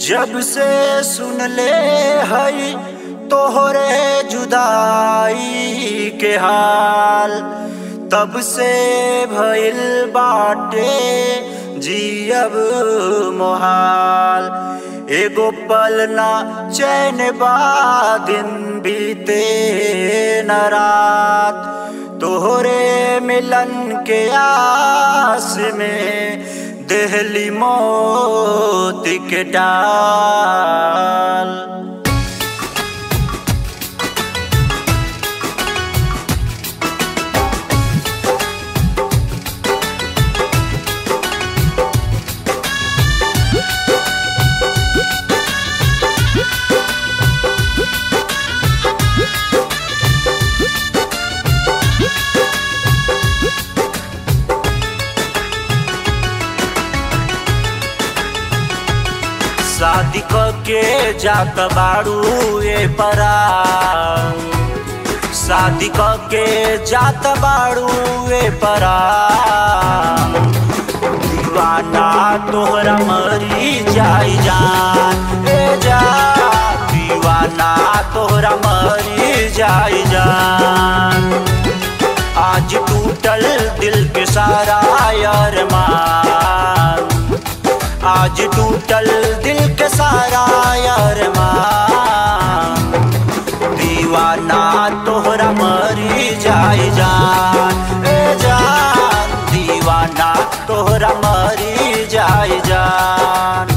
जब से सुन ले हई तोहरे जुदाई के हाल, तब से भइल बाटे जियब मोहाल। एगो पल ना चैन बा, दिन बीते न रात, तोहरे मिलन के आस में देहली मौत के डाल। शादी के जात बाड़ू ए परा, शादी के जात बाड़ू ए परा, दीवाना तोहरा मरी जाई जान ए जान, दीवाना तोहरा मरी जाई जान। आज टूटल दिल के सारा अरमान, आज टूटल दिल के सारा अरमान, दीवाना तोहरा मरी जाई जान ए जान, दीवाना तोहरा मरी जाई जान।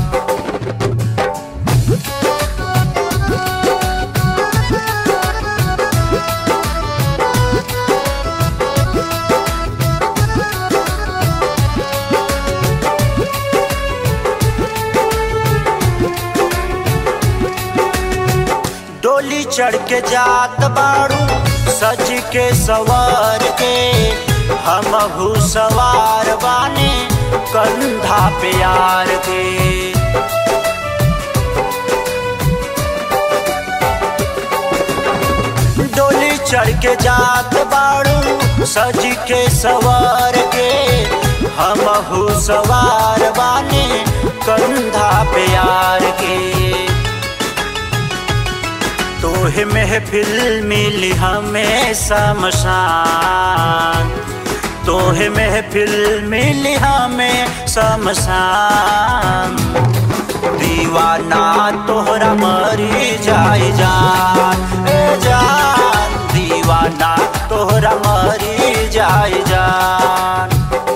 डोली चढ़ के जात बाड़ू सज के सवार के, हमहू सवार बानी कंधा पे यार के। डोली चढ़ के जात बाड़ू सज के सवार के, हमहू सवार बानी कंधा पे यार के। तोहे महफिल मिली हमें शमशान, तोहे महफिल मिली हमें शमशान, दीवाना तोहरा मरी जाई जान ए जान, दीवाना तोहरा मरी जाई जान।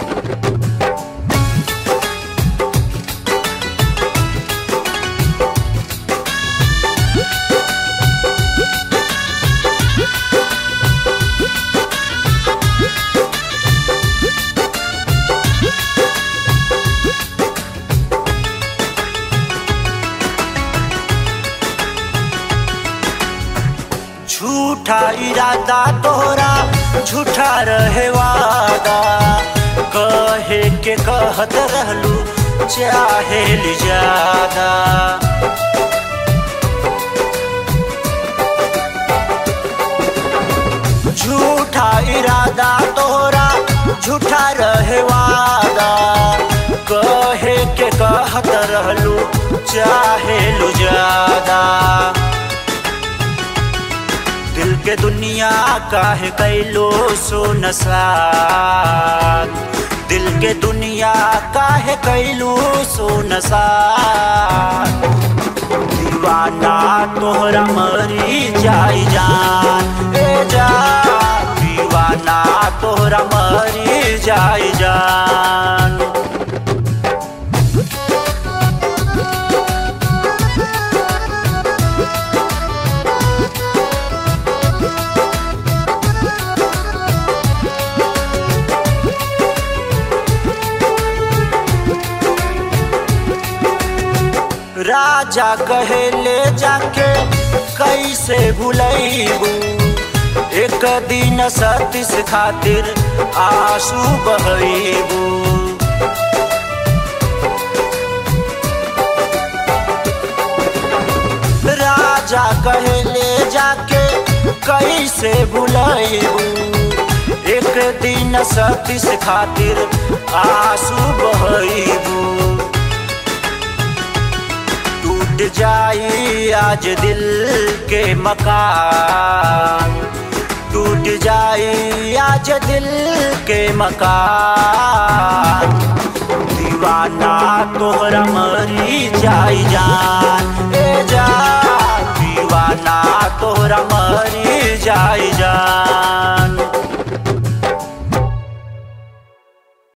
झूठा इरादा तोहरा झूठा रहे वादा, कहे के कहत रहलू चाहे ली ज्यादा। झूठा इरादा तोहरा झूठा रहे वादा, कहे के कहत रहलू चाहे लू ज्यादा। दिल के दुनिया काहे कैलो सुनसान, दिल के दुनिया काहे कैलो सुनसान, दीवाना तोहरा मरी जाई जान ए जान, दीवाना तोहरा मरी जाई जान। राजा कहे ले जाके कैसे भुलैबू, एक दिन सतीश खातिर आंसू बहैबू। राजा कहे ले जाके कैसे भुलैबू, एक दिन सतीश खातिर आंसू बहैबू। जाई आज दिल के मकान, टूट जाई आज दिल के मकान। दीवाना तोहरा मरी जाई जान, ए जान दीवाना तोहरा मरी जाई जान।